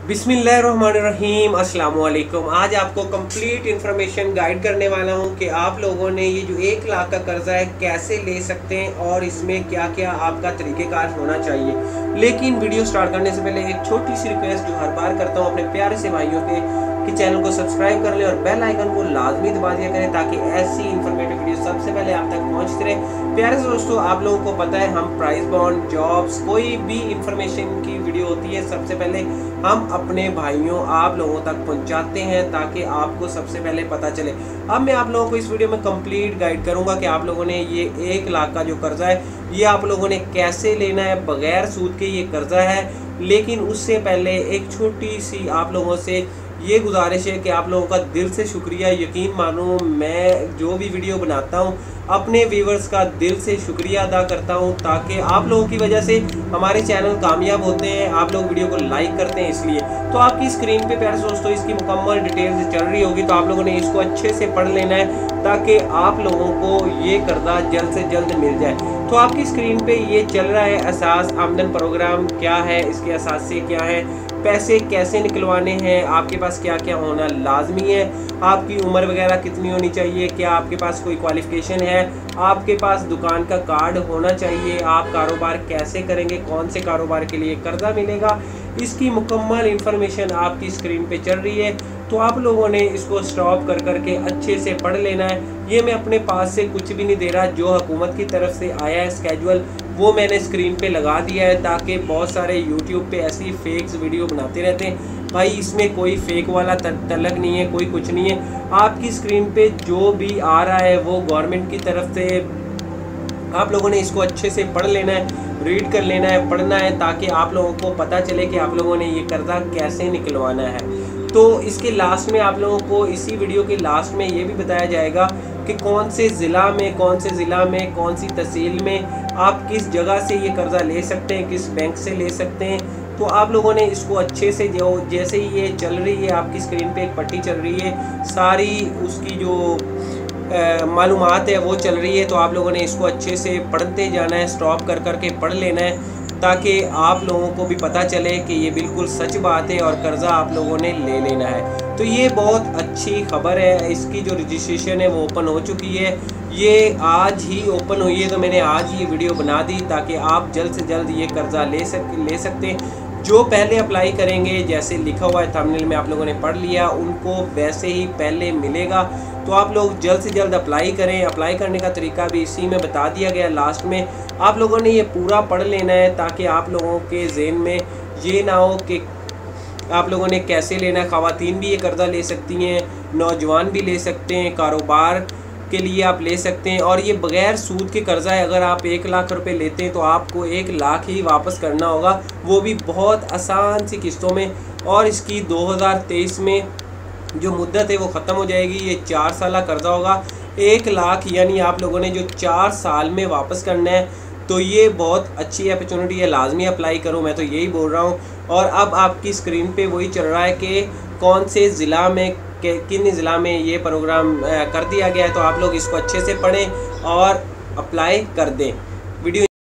बिस्मिल्लाहिर्रहमानिर्रहीम अस्सलाम वालेकुम। आज आपको कंप्लीट इन्फॉर्मेशन गाइड करने वाला हूं कि आप लोगों ने ये जो 1 लाख का कर्जा है कैसे ले सकते हैं और इसमें क्या क्या आपका तरीक़ेकार होना चाहिए। लेकिन वीडियो स्टार्ट करने से पहले एक छोटी सी रिक्वेस्ट जो हर बार करता हूं अपने प्यारे से भाइयों के कि चैनल को सब्सक्राइब कर लें और बेल आइकन को लाजमी दबा दिया करें ताकि ऐसी इन्फॉर्मेटिव वीडियो सबसे पहले आप तक पहुंचती रहे। प्यारे से दोस्तों, आप लोगों को पता है हम प्राइस बॉन्ड, जॉब्स, कोई भी इंफॉर्मेशन की वीडियो होती है सबसे पहले हम अपने भाइयों आप लोगों तक पहुंचाते हैं ताकि आपको सबसे पहले पता चले। अब मैं आप लोगों को इस वीडियो में कंप्लीट गाइड करूंगा कि आप लोगों ने ये 1 लाख का जो कर्जा है ये आप लोगों ने कैसे लेना है। बगैर सूद के ये कर्जा है, लेकिन उससे पहले एक छोटी सी आप लोगों से ये गुजारिश है कि आप लोगों का दिल से शुक्रिया। यकीन मानो, मैं जो भी वीडियो बनाता हूँ अपने व्यूवर्स का दिल से शुक्रिया अदा करता हूँ ताकि आप लोगों की वजह से हमारे चैनल कामयाब होते हैं। आप लोग वीडियो को लाइक करते हैं इसलिए। तो आपकी स्क्रीन पे प्यारे दोस्तों इसकी मुकम्मल डिटेल्स चल रही होगी, तो आप लोगों ने इसको अच्छे से पढ़ लेना है ताकि आप लोगों को ये कर्जा जल्द से जल्द मिल जाए। तो आपकी स्क्रीन पे ये चल रहा है असास आमदन प्रोग्राम क्या है, इसके असासे क्या है, पैसे कैसे निकलवाने हैं, आपके पास क्या क्या होना लाजमी है, आपकी उम्र वगैरह कितनी होनी चाहिए, क्या आपके पास कोई क्वालिफिकेशन है, आपके पास दुकान का कार्ड होना चाहिए, आप कारोबार कैसे करेंगे, कौन से कारोबार के लिए कर्जा मिलेगा, इसकी मुकम्मल इन्फॉर्मेशन आपकी स्क्रीन पे चल रही है। तो आप लोगों ने इसको स्टॉप कर करके अच्छे से पढ़ लेना है। ये मैं अपने पास से कुछ भी नहीं दे रहा, जो हुकूमत की तरफ से आया है स्केड्यूल वो मैंने स्क्रीन पे लगा दिया है ताकि बहुत सारे यूट्यूब पे ऐसी फेक्स वीडियो बनाते रहते हैं। भाई इसमें कोई फेक वाला तलक नहीं है, कोई कुछ नहीं है। आपकी स्क्रीन पे जो भी आ रहा है वो गवर्नमेंट की तरफ से, आप लोगों ने इसको अच्छे से पढ़ लेना है, रीड कर लेना है, पढ़ना है ताकि आप लोगों को पता चले कि आप लोगों ने ये कर्जा कैसे निकलवाना है। तो इसके लास्ट में आप लोगों को इसी वीडियो के लास्ट में ये भी बताया जाएगा कि कौन से ज़िला में, कौन सी तहसील में आप किस जगह से ये कर्जा ले सकते हैं, किस बैंक से ले सकते हैं। तो आप लोगों ने इसको अच्छे से, जो जैसे ही ये चल रही है आपकी स्क्रीन पे एक पट्टी चल रही है, सारी उसकी जो मालूमात है वो चल रही है। तो आप लोगों ने इसको अच्छे से पढ़ते जाना है, स्टॉप कर करके पढ़ लेना है ताकि आप लोगों को भी पता चले कि ये बिल्कुल सच बात है और कर्जा आप लोगों ने ले लेना है। तो ये बहुत अच्छी खबर है। इसकी जो रजिस्ट्रेशन है वो ओपन हो चुकी है, ये आज ही ओपन हुई है, तो मैंने आज ये वीडियो बना दी ताकि आप जल्द से जल्द ये कर्जा ले सकते हैं। जो पहले अप्लाई करेंगे, जैसे लिखा हुआ है थंबनेल में आप लोगों ने पढ़ लिया, उनको वैसे ही पहले मिलेगा। तो आप लोग जल्द से जल्द अप्लाई करें। अप्लाई करने का तरीका भी इसी में बता दिया गया लास्ट में। आप लोगों ने ये पूरा पढ़ लेना है ताकि आप लोगों के ज़हन में ये ना हो कि आप लोगों ने कैसे लेना है। ख़वातीन भी ये कर्जा ले सकती हैं, नौजवान भी ले सकते हैं, कारोबार के लिए आप ले सकते हैं। और ये बग़ैर सूद के कर्जा है। अगर आप 1 लाख रुपए लेते हैं तो आपको 1 लाख ही वापस करना होगा, वो भी बहुत आसान सी किस्तों में। और इसकी 2023 में जो मुद्दत है वो ख़त्म हो जाएगी। ये 4 साल कर्जा होगा। 1 लाख यानी आप लोगों ने जो 4 साल में वापस करना है। तो ये बहुत अच्छी अपॉर्चुनिटी है, लाजमी अप्लाई करो, मैं तो यही बोल रहा हूँ। और अब आपकी स्क्रीन पे वही चल रहा है कि कौन से ज़िला में, किन ज़िला में ये प्रोग्राम कर दिया गया है। तो आप लोग इसको अच्छे से पढ़ें और अप्लाई कर दें। वीडियो